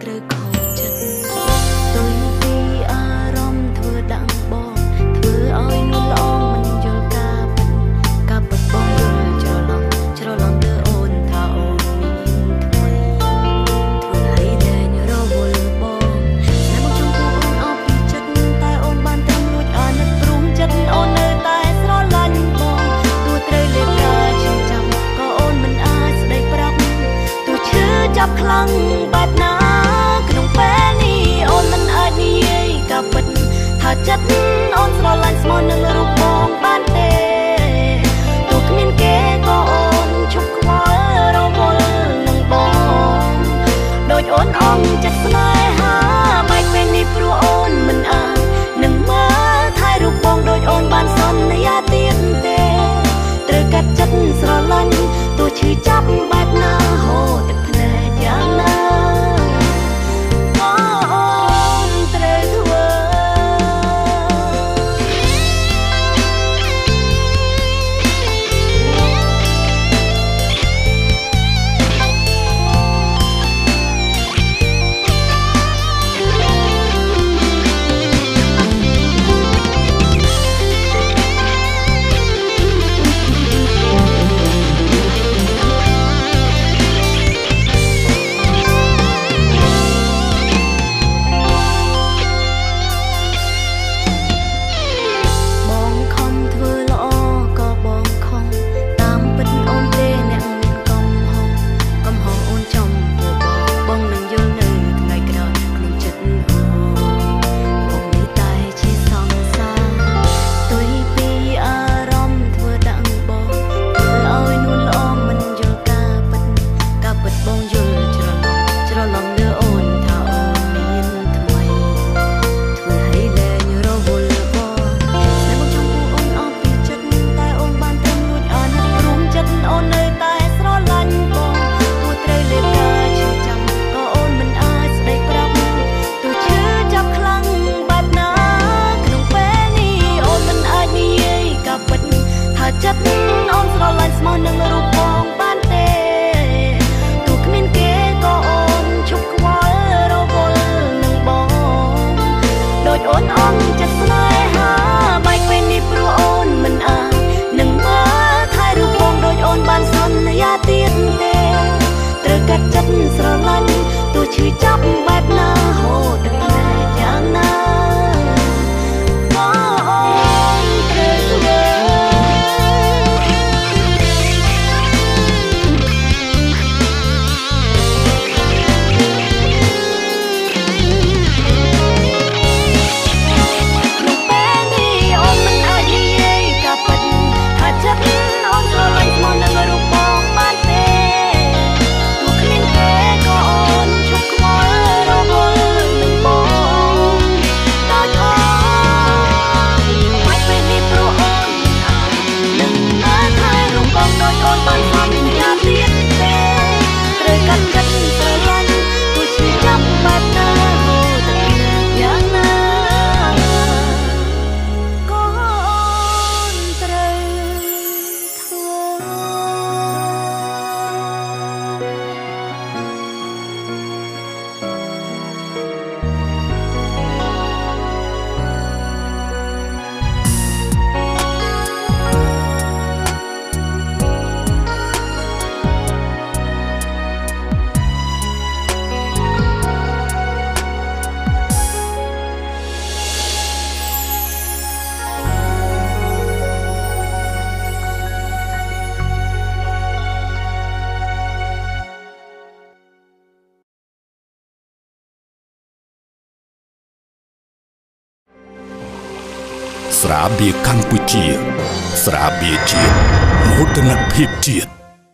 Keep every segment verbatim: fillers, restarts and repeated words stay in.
ស្រាបៀរកម្ពុជាស្រាបៀរជាតិមោទនភាពជាតិ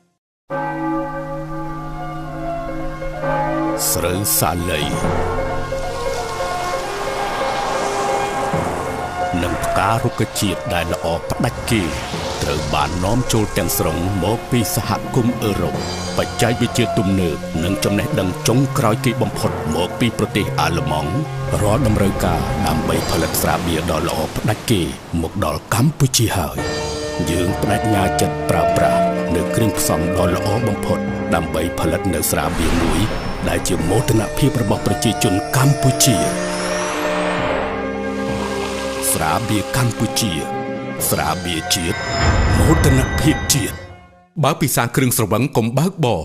ស្រូវសាលីនិងផ្ការុក្ខជាតិដែលល្អផ្ដាច់គេត្រូវបាននាំចូលទាំងស្រុងមកពីសហគមន៍អឺរ៉ុបបច្ចេកវិទ្យាទំនើបនិងចំណេះដឹងចុងក្រោយគេបំផុតមកពីប្រទេសអាល្លឺម៉ង់រាល់តម្រូវការដើម្បីផលិតស្រាបៀរដ៏ល្អផ្ដាច់គេមកដល់កម្ពុជាហើយយើងបដិញ្ញាចិត្តប្រើប្រាស់នៅគ្រឿងផ្សំដ៏ល្អបំផុតដើម្បីផលិតនៅស្រាបៀរមួយដែលជាមោទនភាពរបស់ប្រជាជនកម្ពុជាស្រាបៀរកម្ពុជាស្រាបៀរជាតិមោទនភាពជាតិបើពិសាគ្រឿងស្រវឹងកុំបើកបរ